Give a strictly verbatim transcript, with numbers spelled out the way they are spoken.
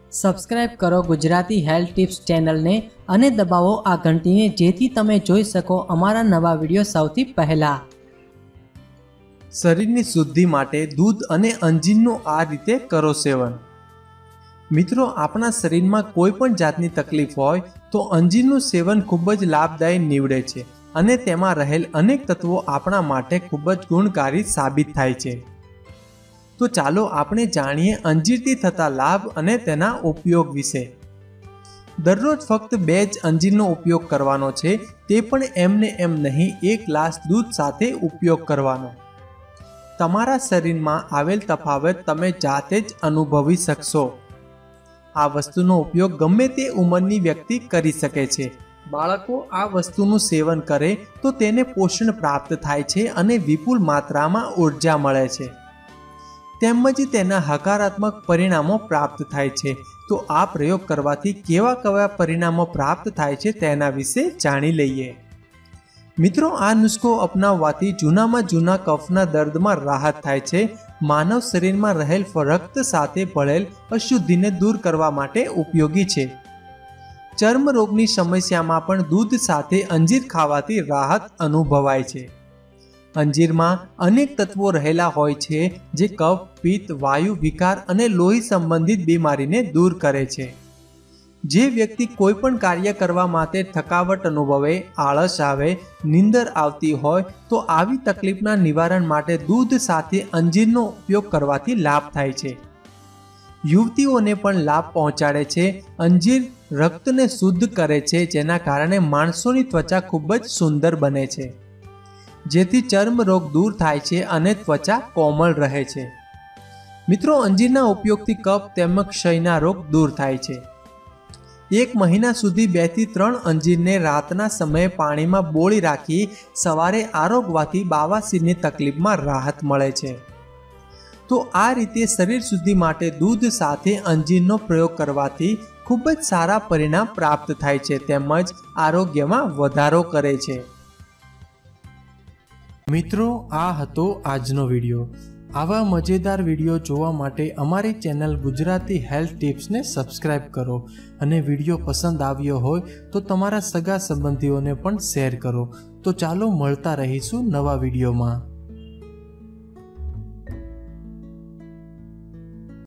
Subscribe કરો Gujarati health tips ચેનલને અને દબાવો આ ઘંટીને જેથી તમે જોઈ શકો અમારા નવા વિડીયો સૌથી પહેલા। શરીરની શુદ્ધિ માટે દૂધ અને અંજીરનું આ રીતે કરો સેવન। મિત્રો, આપણા શરીરમાં કોઈ પણ જાતની તકલીફ હોય તો અંજીરનું સેવન ખૂબ જ લાભદાયી નીવડે છે અને તેમાં રહેલ અનેક તત્વો આપણા માટે ખૂબ જ ગુણકારી સાબિત થાય છે। તો ચાલો આપણે જાણીએ અંજીરથી થતા લાભ અને તેના ઉપયોગ વિશે। દરરોજ ફક્ત બે જ અંજીરનો ઉપયોગ કરવાનો છે, તે પણ એમને એમ નહીં, એક ગ્લાસ દૂધ સાથે ઉપયોગ કરવાનો। તમારા શરીરમાં આવેલ તફાવત તમે જાતે જ અનુભવી શકશો। આ વસ્તુનો ઉપયોગ ગમે તે ઉંમરની વ્યક્તિ કરી શકે છે। બાળકો આ વસ્તુનું સેવન કરે તો તેને પોષણ પ્રાપ્ત થાય છે અને વિપુલ માત્રામાં ઉર્જા મળે છે, તેમજ તેના હકારાત્મક પરિણામો પ્રાપ્ત થાય છે। તો આ પ્રયોગ કરવાથી કેવા કેવા પરિણામો પ્રાપ્ત થાય છે તેના વિશે જાણી લઈએ। મિત્રો, આ નુસ્ખો અપનાવવાથી જૂનામાં જૂના કફના દર્દમાં રાહત થાય છે, માનવ શરીરમાં રહેલ રક્ત સાથે ભળેલ અશુદ્ધિને દૂર કરવા માટે ઉપયોગી છે। ચર્મ રોગની સમસ્યામાં પણ દૂધ સાથે અંજીર ખાવાથી રાહત અનુભવાય છે। અંજીરમાં અનેક તત્વો રહેલા હોય છે જે કફ, પિત્ત, વાયુ વિકાર અને લોહી સંબંધિત બીમારીને દૂર કરે છે। જે વ્યક્તિ કોઈ પણ કાર્ય કરવા માટે થકાવટ અનુભવે, આળસ આવે, નીંદર આવતી હોય તો આવી તકલીફના નિવારણ માટે દૂધ સાથે અંજીરનો ઉપયોગ કરવાથી લાભ થાય છે। યુવતીઓને પણ લાભ પહોંચાડે છે। અંજીર રક્તને શુદ્ધ કરે છે, જેના કારણે માણસોની ત્વચા ખૂબ જ સુંદર બને છે, જેથી ચર્મ રોગ દૂર થાય છે અને ત્વચા કોમળ રહે છે। મિત્રો, અંજીરના ઉપયોગથી કફ તેમજ ક્ષયના રોગ દૂર થાય છે। એક મહિના સુધી બે થી ત્રણ અંજીરને રાતના સમયે પાણીમાં બોળી રાખી સવારે આરોગવાથી બાવાસીરની તકલીફમાં રાહત મળે છે। તો આ રીતે શરીર શુદ્ધિ માટે દૂધ સાથે અંજીરનો પ્રયોગ કરવાથી ખૂબ જ સારા પરિણામ પ્રાપ્ત થાય છે તેમજ આરોગ્યમાં વધારો કરે છે। મિત્રો, આ હતો આજનો વિડીયો। આવા મજેદાર વિડીયો જોવા માટે અમારી ચેનલ ગુજરાતી હેલ્થ ટિપ્સને સબસ્ક્રાઇબ કરો અને વિડીયો પસંદ આવ્યો હોય તો તમારા સગા સંબંધીઓને પણ શેર કરો। તો ચાલો મળતા રહીશું નવા વિડીયોમાં।